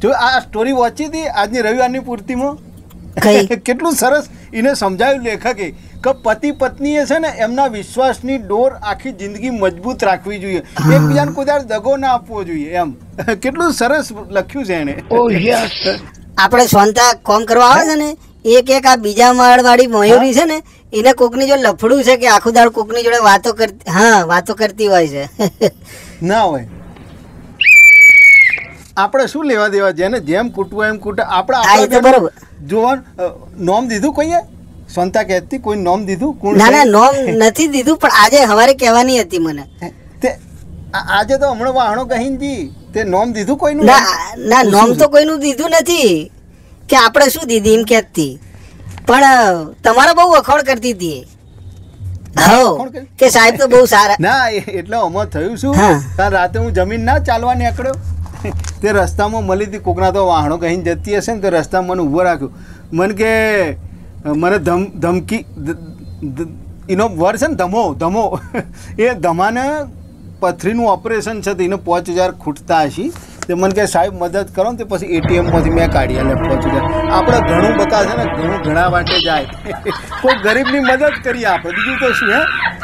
જો આ સ્ટોરી વાંચી હતી આજની રવિવારની પૂર્તિમાં કઈ કેટલું સરસ એને સમજાવ્યું લેખકે કે પતિ પત્નીએ છે ને એમના વિશ્વાસની ડોર આખી જિંદગી મજબૂત રાખવી જોઈએ, એકબીજાને કોઈ દાડો દગો ના આપવો જોઈએ, એમ કેટલું સરસ લખ્યું છે એને. આપણે સ્વંતા કોમ કરવા આવે છે ને એક આ બીજા માળ વાળી મયુરી છે ને એને કોકની જોડે લફડું છે કે આખું દાડ કોકની જોડે વાતો કરતી હોય છે. ના હોય. આપણે શું લેવા દેવા, જેને જેમ કૂટવું એમ કૂટે. આપણે બરોબર જોવાનું નોમ દીધું કોઈએ? સ્વંતા કહેતી કોઈ નોમ દીધું? ના નોમ નથી દીધું, પણ આજે હવારે કહેવાની હતી મને. તે આજે તો હમણાં વાહણો કહીનજી તે નોમ દીધું કોઈનું? ના નોમ તો કોઈનું દીધું નથી કે આપણે શું દીધી એમ કહેતી, પણ તમારા બહુ વખોડ કરતી હતી કે સાહેબ તો બહુ સારા. ના એટલે આમાં થયું શું, રાતે હું જમીન ના ચાલવા નીકળ્યો તે રસ્તામાં મળી હતી કોકના તો વાહણો કહીને જતી હશે ને તો રસ્તામાં મને ઊભો રાખ્યો. મને કે મને ધમકી એનો વર છે ને ધમો એ ધમાને પથરીનું ઓપરેશન છે તો એને 5000 ખૂટતા હશે. તે મને કે સાહેબ મદદ કરો ને, તે પછી ATMમાંથી મેં કાઢી આલે 5000. આપણે ઘણું બકા છે ને ઘણા વાટે જાય કોઈ ગરીબની મદદ કરીએ આપણે, બીજું તો શું હે.